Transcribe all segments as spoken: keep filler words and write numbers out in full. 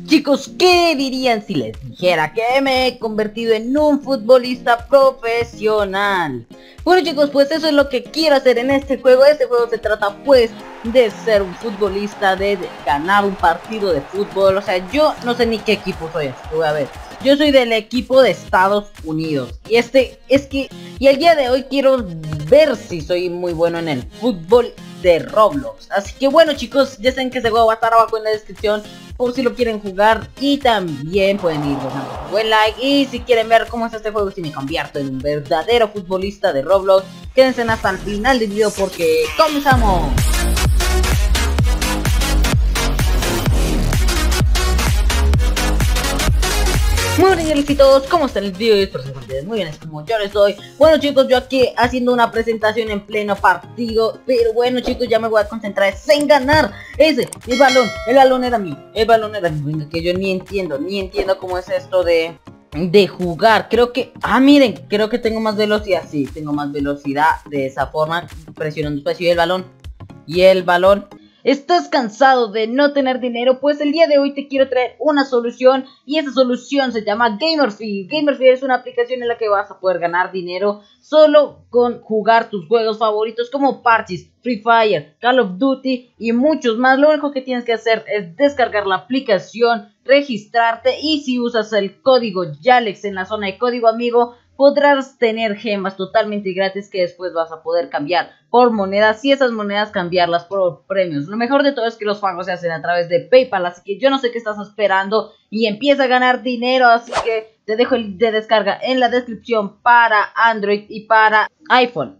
Chicos, ¿qué dirían si les dijera que me he convertido en un futbolista profesional? Bueno chicos, pues eso es lo que quiero hacer en este juego. Este juego se trata pues de ser un futbolista, de ganar un partido de fútbol. O sea, yo no sé ni qué equipo soy, así que voy a ver. Yo soy del equipo de Estados Unidos. Y este, es que, y el día de hoy quiero ver si soy muy bueno en el fútbol de Roblox. Así que bueno chicos, ya saben que ese juego va a estar abajo en la descripción por si lo quieren jugar. Y también pueden ir dejando un buen like. Y si quieren ver cómo es este juego, si me convierto en un verdadero futbolista de Roblox, quédense hasta el final del video porque comenzamos. Muy bien todos, ¿cómo están el video? Espero que estén muy bien, es como yo les doy. Bueno chicos, yo aquí haciendo una presentación en pleno partido. Pero bueno chicos, ya me voy a concentrar en ganar ese, el balón, el balón era mío, el balón era mío. Venga, que yo ni entiendo, ni entiendo cómo es esto de, de jugar. Creo que, ah miren, creo que tengo más velocidad. Sí, tengo más velocidad de esa forma, presionando espacio y el balón, y el balón. ¿Estás cansado de no tener dinero? Pues el día de hoy te quiero traer una solución. Y esa solución se llama Gamerfy. Gamerfy es una aplicación en la que vas a poder ganar dinero solo con jugar tus juegos favoritos como Parchís, Free Fire, Call of Duty y muchos más. Lo único que tienes que hacer es descargar la aplicación, registrarte, y si usas el código Yalex en la zona de código amigo, podrás tener gemas totalmente gratis que después vas a poder cambiar por monedas, y esas monedas cambiarlas por premios. Lo mejor de todo es que los pagos se hacen a través de PayPal, así que yo no sé qué estás esperando y empieza a ganar dinero. Así que te dejo el de descarga en la descripción para Android y para iPhone.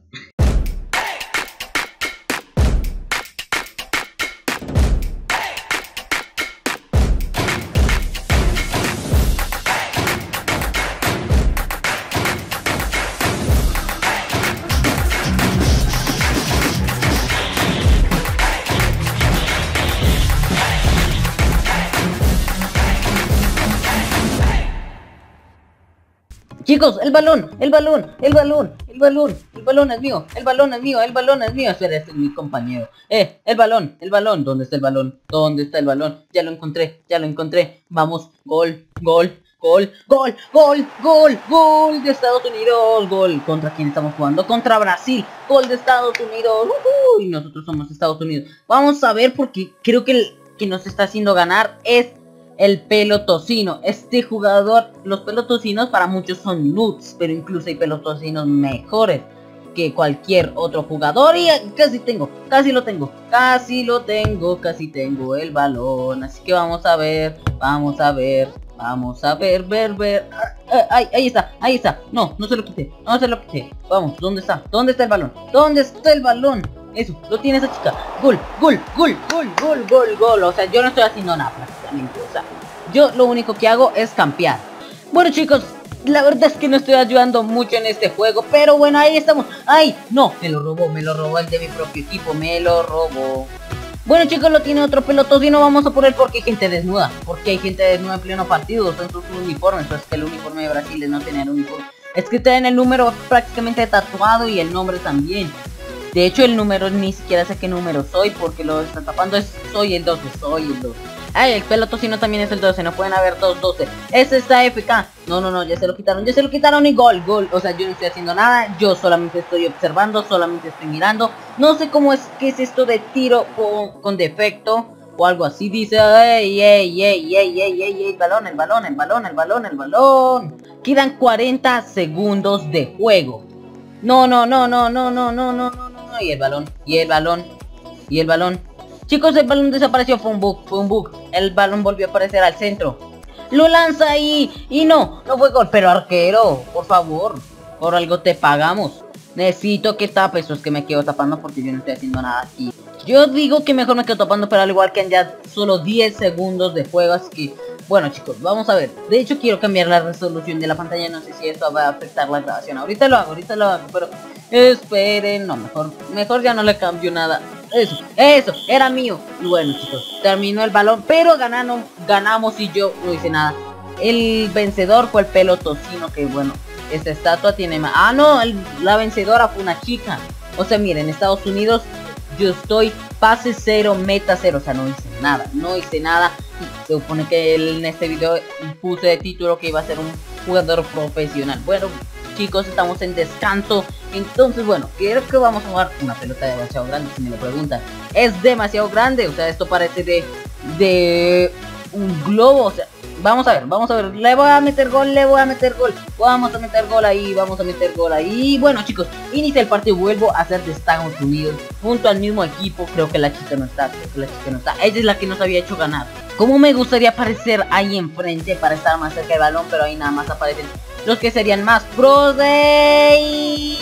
Chicos, el balón, el balón, el balón, el balón, el balón es mío, el balón es mío, el balón es mío. Espera, este es mi compañero. Eh, el balón, el balón, ¿dónde está el balón? ¿Dónde está el balón? Ya lo encontré, ya lo encontré. Vamos, gol, gol, gol, gol, gol, gol, gol de Estados Unidos. Gol, ¿contra quién estamos jugando? Contra Brasil. Gol de Estados Unidos. Uh-huh. Y nosotros somos Estados Unidos. Vamos a ver, porque creo que el que nos está haciendo ganar es el pelotocino. Este jugador, los pelotocinos para muchos son nuts, pero incluso hay pelotocinos mejores que cualquier otro jugador. Y casi tengo, casi lo tengo, casi lo tengo, casi tengo el balón. Así que vamos a ver, vamos a ver, vamos a ver, ver, ver. Ahí, ahí está, ahí está. No, no se lo quité, no se lo quité. Vamos, ¿dónde está? ¿Dónde está el balón? ¿Dónde está el balón? Eso, lo tiene esa chica. Gol, gol, gol, gol, gol, gol, gol. O sea, yo no estoy haciendo nada prácticamente. O sea, yo lo único que hago es campear. Bueno chicos, la verdad es que no estoy ayudando mucho en este juego, pero bueno, ahí estamos. ¡Ay! No, me lo robó, me lo robó el de mi propio equipo, me lo robó. Bueno chicos, lo tiene otro pelotocino. Vamos a poner porque hay gente desnuda. Porque hay gente desnuda en pleno partido. Son sus uniformes, pero es que el uniforme de Brasil es no tener uniforme. Es que tienen el número prácticamente tatuado y el nombre también. De hecho el número ni siquiera sé qué número soy, porque lo está tapando. Es soy el doce, soy el doce. Ay, el pelotocino también es el doce, no pueden haber dos doce. Ese está F K. No, no, no, ya se lo quitaron, ya se lo quitaron y gol, gol. O sea, yo no estoy haciendo nada, yo solamente estoy observando, solamente estoy mirando. No sé cómo es que es esto de tiro con, con defecto o algo así. Dice, ey, ey, ey, ey, ey, ey, el balón, el balón, el balón, el balón, el balón. Quedan cuarenta segundos de juego. No, no, no, no, no, no, no, no, no, no. Y el balón, y el balón, y el balón. Chicos, el balón desapareció, fue un bug, fue un bug. El balón volvió a aparecer al centro. Lo lanza ahí y no, no fue gol. Pero arquero, por favor, por algo te pagamos. Necesito que tapes, eso es que me quedo tapando porque yo no estoy haciendo nada aquí. Yo digo que mejor me quedo tapando, pero al igual que ya solo diez segundos de juego, así que bueno chicos, vamos a ver. De hecho quiero cambiar la resolución de la pantalla, no sé si esto va a afectar la grabación. Ahorita lo hago, ahorita lo hago, pero esperen, no, mejor, mejor ya no le cambio nada. Eso, eso, era mío. Y bueno chicos, terminó el balón, pero ganaron, ganamos y yo no hice nada. El vencedor fue el pelotocino, que bueno, esta estatua tiene más. Ah no, el, la vencedora fue una chica. O sea, miren, en Estados Unidos yo estoy pase cero, meta cero, o sea, no hice nada, no hice nada. Se supone que en este video puse de título que iba a ser un jugador profesional. Bueno, chicos, estamos en descanso. Entonces, bueno, creo que vamos a jugar una pelota demasiado grande, si me lo preguntan. Es demasiado grande, o sea, esto parece de, de un globo, o sea, vamos a ver, vamos a ver, le voy a meter gol, le voy a meter gol, vamos a meter gol ahí, vamos a meter gol ahí. Bueno, chicos, inicia el partido, vuelvo a ser de Estados Unidos, junto al mismo equipo. Creo que la chica no está, creo que la chica no está, ella es la que nos había hecho ganar. Como me gustaría aparecer ahí enfrente para estar más cerca del balón, pero ahí nada más aparecen los que serían más pros de...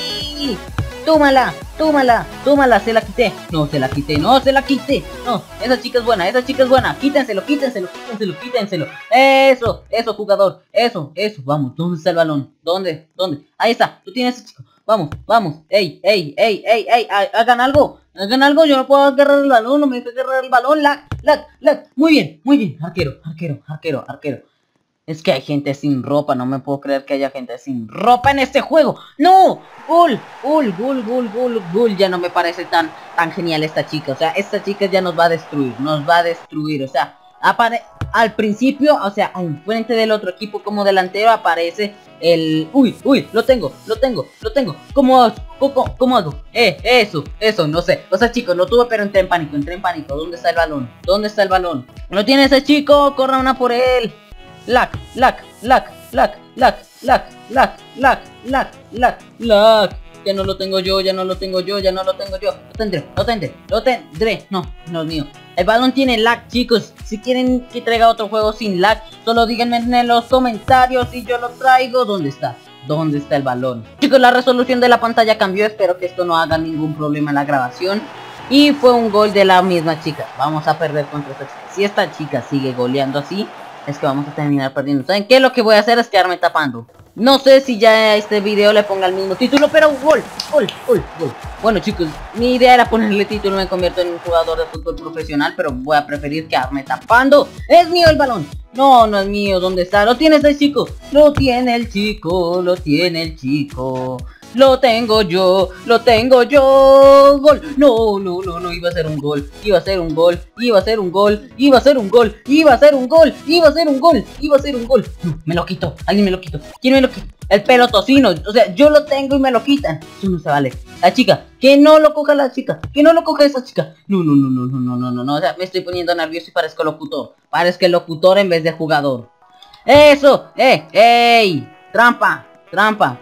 Tómala, tómala, tómala, se la quité. No, se la quité, no, se la quité. No, esa chica es buena, esa chica es buena. Quítenselo, quítenselo, quítenselo, quítenselo. Eso, eso, jugador, eso, eso. Vamos, ¿dónde está el balón? ¿Dónde? ¿Dónde? Ahí está, tú tienes ese chico. Vamos, vamos, ey, ey, ey, ey, ey, hagan algo, hagan algo, yo no puedo agarrar el balón, no me dejes agarrar el balón, lag, lag, lag. Muy bien, muy bien, arquero, arquero, arquero, arquero. Es que hay gente sin ropa, no me puedo creer que haya gente sin ropa en este juego. ¡No! ¡Gol! ¡Gol! ¡Gol! ¡Gol! ¡Gol! ¡Gol! Ya no me parece tan, tan genial esta chica. O sea, esta chica ya nos va a destruir. Nos va a destruir. O sea, apare al principio, o sea, enfrente del otro equipo como delantero aparece el... ¡Uy! ¡Uy! Lo tengo, lo tengo, lo tengo. ¿Cómo, cómo, cómo hago? Eh, eso, eso, no sé. O sea, chicos, lo tuve pero entré en pánico, entré en pánico. ¿Dónde está el balón? ¿Dónde está el balón? ¿Lo tiene ese chico? Corra una por él. Lag, lag, lag, lag, lag, lag, lag, lag, lag, lag, lag. Ya no lo tengo yo, ya no lo tengo yo, ya no lo tengo yo. Lo tendré, lo tendré, lo tendré. No, no es mío. El balón tiene lag, chicos. Si quieren que traiga otro juego sin lag, solo díganme en los comentarios y yo lo traigo. ¿Dónde está? ¿Dónde está el balón? Chicos, la resolución de la pantalla cambió. Espero que esto no haga ningún problema en la grabación. Y fue un gol de la misma chica. Vamos a perder contra esta chica. Si esta chica sigue goleando así, es que vamos a terminar perdiendo. ¿Saben qué? Lo que voy a hacer es quedarme tapando. No sé si ya a este video le ponga el mismo título, pero gol, gol, gol, gol. Bueno, chicos, mi idea era ponerle título, me convierto en un jugador de fútbol profesional, pero voy a preferir quedarme tapando. ¡Es mío el balón! No, no es mío. ¿Dónde está? ¿Lo tiene este chico? Lo tiene el chico, lo tiene el chico. Lo tengo yo, lo tengo yo. Gol. No, no, no, no, iba a ser un gol. Iba a ser un gol, iba a ser un gol, iba a ser un gol, iba a ser un gol, iba a ser un gol, iba a ser un gol. No, me lo quito, alguien me lo quito. ¿Quién me lo quita? El pelo tocino. O sea, yo lo tengo y me lo quitan. Eso no se vale. La chica, que no lo coja la chica, que no lo coja esa chica. No, no, no, no, no, no, no, no, no. O sea, me estoy poniendo nervioso y parezco locutor. Parezco el locutor en vez de jugador. Eso, eh, ey, trampa. Trampa,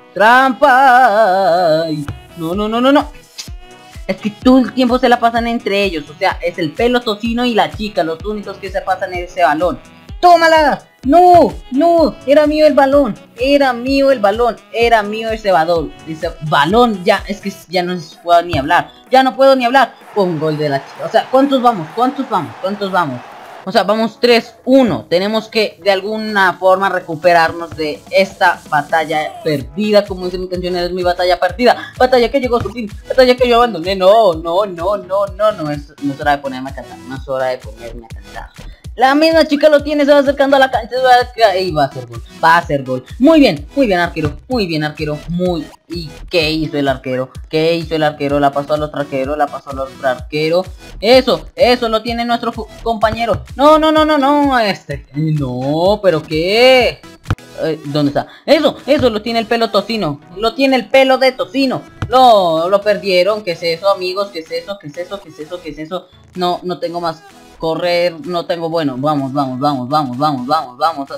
trampa. Ay, no, no, no, no, no. Es que todo el tiempo se la pasan entre ellos. O sea, es el pelo tocino y la chica los únicos que se pasan en ese balón. ¡Tómala! No, no, era mío el balón. Era mío el balón. Era mío ese balón. Ese balón ya, es que ya no puedo ni hablar. Ya no puedo ni hablar. Un gol de la chica. O sea, ¿cuántos vamos? ¿Cuántos vamos? ¿Cuántos vamos? O sea, vamos tres uno. Tenemos que de alguna forma recuperarnos de esta batalla perdida. Como dice mi canción, es mi batalla perdida. Batalla que llegó a su fin. Batalla que yo abandoné. No, no, no, no, no, no es, no es hora de ponerme a cantar. No es hora de ponerme a cantar. La misma chica lo tiene, se va acercando a la cancha. Y va a hacer gol, va a hacer gol. Muy bien, muy bien arquero, muy bien arquero. Muy... ¿Y qué hizo el arquero? ¿Qué hizo el arquero? La pasó al otro arquero, la pasó al otro arquero. Eso, eso lo tiene nuestro compañero. No, no, no, no, no, este. No, pero ¿qué? Eh, ¿Dónde está? Eso, eso lo tiene el pelo tocino. Lo tiene el pelo de tocino. No, lo perdieron. ¿Qué es eso, amigos? ¿Qué es eso? ¿Qué es eso? ¿Qué es eso? ¿Qué es eso? No, no tengo más. Correr, no tengo, bueno, vamos, vamos, vamos, vamos, vamos, vamos, vamos,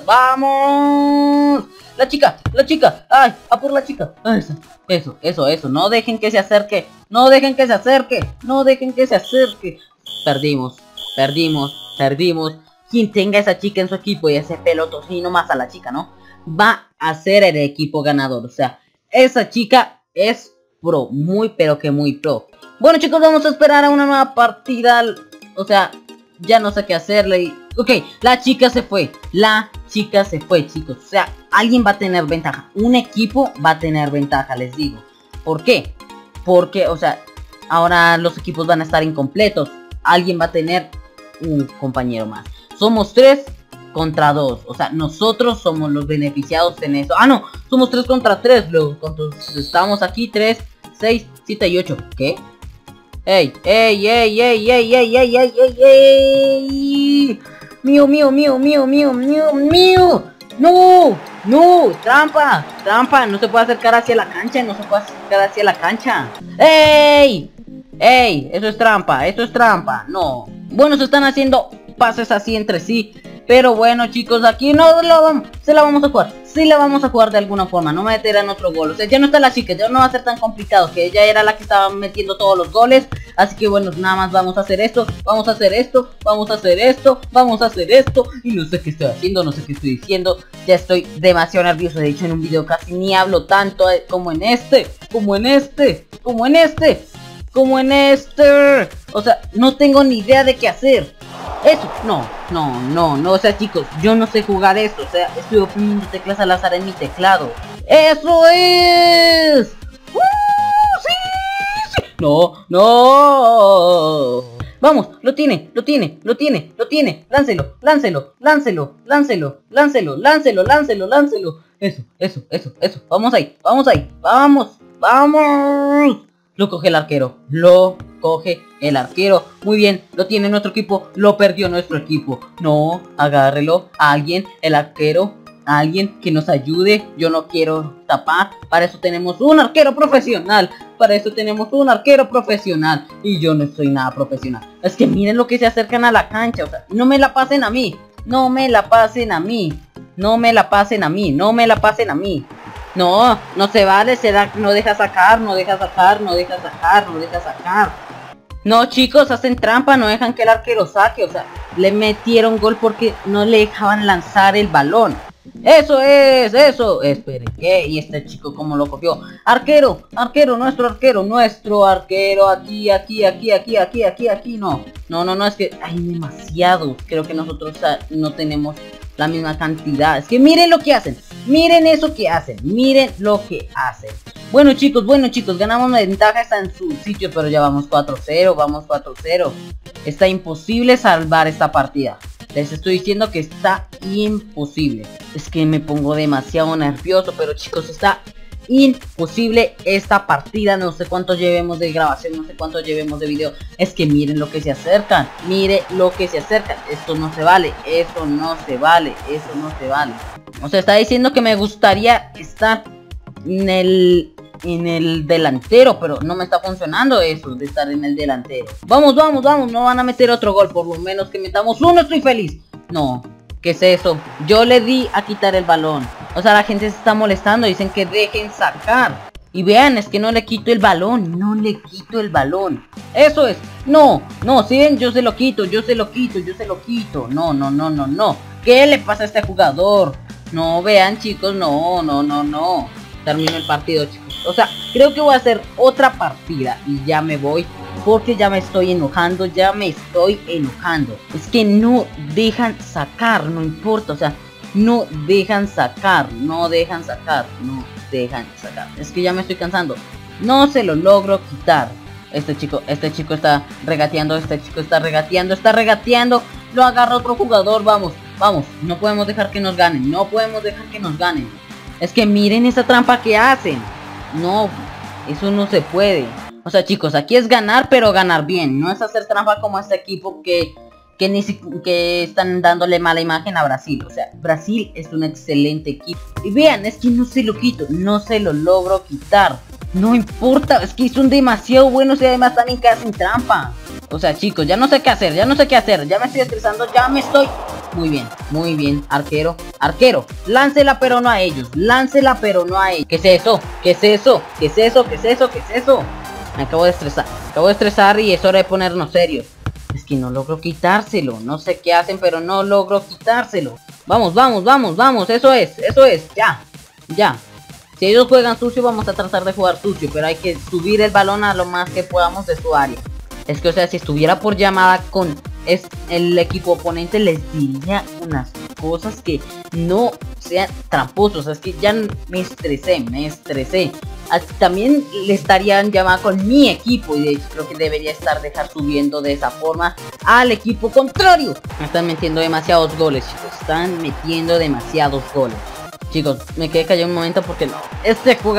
vamos. La chica, la chica, ay, a por la chica. Eso, eso, eso, eso, no dejen que se acerque, no dejen que se acerque, no dejen que se acerque. Perdimos, perdimos, perdimos. Quien tenga esa chica en su equipo y ese pelo tocino más a la chica, ¿no? Va a ser el equipo ganador, o sea, esa chica es pro, muy pero que muy pro. Bueno, chicos, vamos a esperar a una nueva partida, o sea... Ya no sé qué hacerle. Ok, la chica se fue. La chica se fue, chicos. O sea, alguien va a tener ventaja. Un equipo va a tener ventaja, les digo. ¿Por qué? Porque, o sea, ahora los equipos van a estar incompletos. Alguien va a tener un compañero más. Somos tres contra dos. O sea, nosotros somos los beneficiados en eso. Ah, no, somos tres contra tres. Luego, estamos aquí, tres, seis, siete y ocho. ¿Qué? ¡Ey! ¡Ey! ¡Ey! ¡Ey! ¡Ey! ¡Ey! ¡Ey! ¡Ey! ¡Ey! ¡Ey! ¡Mío! ¡Mío! ¡Mío! ¡Mío! ¡Mío! ¡Mío! ¡Mío! ¡No! ¡No! ¡Trampa! ¡Trampa! No se puede acercar hacia la cancha. No se puede acercar hacia la cancha. ¡Ey! ¡Ey! Eso es trampa. Eso es trampa. No. Bueno, se están haciendo pases así entre sí. Pero bueno, chicos, aquí no lo vamos, se la vamos a jugar. Sí la vamos a jugar de alguna forma. No meterán otro gol. O sea, ya no está la chica. Ya no va a ser tan complicado. Que ella era la que estaba metiendo todos los goles. Así que bueno, nada más vamos a hacer esto. Vamos a hacer esto. Vamos a hacer esto. Vamos a hacer esto. Y no sé qué estoy haciendo. No sé qué estoy diciendo. Ya estoy demasiado nervioso. De hecho, en un video casi ni hablo tanto eh, como en este. Como en este. Como en este. Como en este. O sea, no tengo ni idea de qué hacer. Eso, no, no, no, no, o sea chicos, yo no sé jugar esto, o sea, estoy oprimiendo teclas al azar en mi teclado. ¡Eso es! ¡Uh, sí, sí! No, no. Vamos, lo tiene, lo tiene, lo tiene, lo tiene. Láncelo, láncelo, láncelo, láncelo, láncelo, láncelo, láncelo, láncelo. Eso, eso, eso, eso. Vamos ahí, vamos ahí, vamos, vamos. Lo coge el arquero, lo coge el arquero. Muy bien, lo tiene nuestro equipo, lo perdió nuestro equipo. No, agárrelo, alguien, el arquero, alguien que nos ayude. Yo no quiero tapar, para eso tenemos un arquero profesional. Para eso tenemos un arquero profesional. Y yo no soy nada profesional. Es que miren lo que se acercan a la cancha. O sea, no me la pasen a mí, no me la pasen a mí, no me la pasen a mí, no me la pasen a mí. No, no se vale, se da, no deja sacar, no deja sacar, no deja sacar, no deja sacar. No chicos, hacen trampa, no dejan que el arquero saque, o sea, le metieron gol porque no le dejaban lanzar el balón. Eso es, eso, esperen, ¿qué? Y este chico como lo cogió. Arquero, arquero, nuestro arquero, nuestro arquero, aquí, aquí, aquí, aquí, aquí, aquí, aquí, no. No, no, no, es que hay demasiados, creo que nosotros no tenemos la misma cantidad. Es que miren lo que hacen, miren eso que hacen, miren lo que hacen. Bueno chicos, bueno chicos, ganamos la ventaja, está en su sitio, pero ya vamos cuatro cero, vamos cuatro cero. Está imposible salvar esta partida. Les estoy diciendo que está imposible. Es que me pongo demasiado nervioso, pero chicos, está imposible esta partida. No sé cuánto llevemos de grabación, no sé cuánto llevemos de video. Es que miren lo que se acercan, mire lo que se acercan. Esto no se vale, eso no se vale, eso no se vale. O sea, está diciendo que me gustaría estar en el... en el delantero, pero no me está funcionando eso de estar en el delantero. Vamos, vamos, vamos, no van a meter otro gol, por lo menos que metamos uno, estoy feliz. No, ¿qué es eso? Yo le di a quitar el balón. O sea, la gente se está molestando, dicen que dejen sacar. Y vean, es que no le quito el balón, no le quito el balón. Eso es, no, no, si ven, yo se lo quito, yo se lo quito, yo se lo quito. No, no, no, no, no. ¿Qué le pasa a este jugador? No, vean chicos, no, no, no, no. Termino el partido chicos. O sea, creo que voy a hacer otra partida y ya me voy, porque ya me estoy enojando, ya me estoy enojando. Es que no dejan sacar, no importa, o sea, no dejan sacar, no dejan sacar, no dejan sacar. Es que ya me estoy cansando, no se lo logro quitar. Este chico, este chico está regateando, este chico está regateando, está regateando. Lo agarra otro jugador, vamos, vamos. No podemos dejar que nos ganen, no podemos dejar que nos ganen. Es que miren esa trampa que hacen. No, eso no se puede. O sea chicos, aquí es ganar, pero ganar bien. No es hacer trampa como este equipo que, que, ni si, que están dándole mala imagen a Brasil. O sea, Brasil es un excelente equipo. Y vean, es que no se lo quito, no se lo logro quitar. No importa, es que son demasiado buenos y además también que hacen trampa. O sea chicos, ya no sé qué hacer, ya no sé qué hacer. Ya me estoy estresando, ya me estoy... Muy bien, muy bien, arquero, arquero, láncela pero no a ellos, láncela pero no a ellos. ¿Qué es eso? ¿Qué es eso? ¿Qué es eso? ¿Qué es eso? ¿Qué es eso? Me acabo de estresar, me acabo de estresar y es hora de ponernos serios. Es que no logro quitárselo, no sé qué hacen pero no logro quitárselo. Vamos, vamos, vamos, vamos, eso es, eso es, ya, ya. Si ellos juegan sucio vamos a tratar de jugar sucio, pero hay que subir el balón a lo más que podamos de su área. Es que o sea, si estuviera por llamada con es el equipo oponente les diría unas cosas que no sean tramposos. Es que ya me estresé, me estresé. También le estarían llamada con mi equipo y de hecho creo que debería estar dejar subiendo de esa forma al equipo contrario. Me están metiendo demasiados goles chicos, están metiendo demasiados goles. Chicos, me quedé callado un momento porque no, este jugador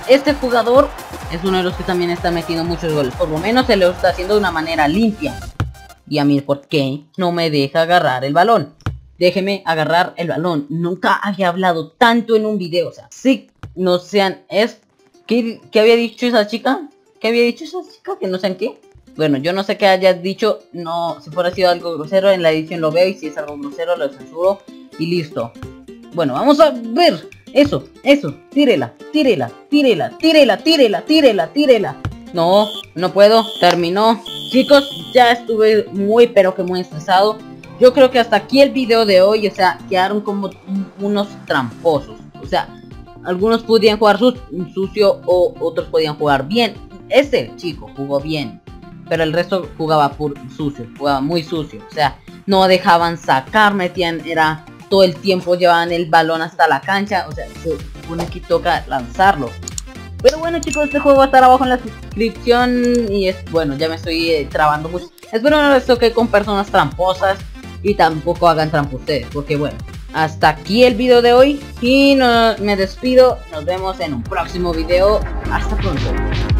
este jugador es uno de los que también está metiendo muchos goles. Por lo menos se lo está haciendo de una manera limpia. Y a mí, ¿por qué no me deja agarrar el balón? Déjeme agarrar el balón. Nunca había hablado tanto en un video. O sea, sí, no sean... es ¿Qué, ¿Qué había dicho esa chica? ¿Qué había dicho esa chica? Que no sean qué. Bueno, yo no sé qué hayas dicho. No, si fuera sido algo grosero en la edición lo veo. Y si es algo grosero lo censuro. Y listo. Bueno, vamos a ver. Eso, eso, tírela, tírela, tírela, tírela, tírela, tírela, tírela. No, no puedo, terminó. Chicos, ya estuve muy pero que muy estresado. Yo creo que hasta aquí el video de hoy. O sea, quedaron como unos tramposos. O sea, algunos podían jugar su sucio o otros podían jugar bien. Este chico jugó bien, pero el resto jugaba por sucio, jugaba muy sucio. O sea, no dejaban sacar, metían, era... todo el tiempo llevaban el balón hasta la cancha. O sea, se supone que toca lanzarlo. Pero bueno, chicos, este juego va a estar abajo en la descripción. Y es bueno, ya me estoy eh, trabando mucho. Espero no les toque con personas tramposas. Y tampoco hagan trampa ustedes, porque bueno, hasta aquí el video de hoy. Y no, me despido. Nos vemos en un próximo video. Hasta pronto.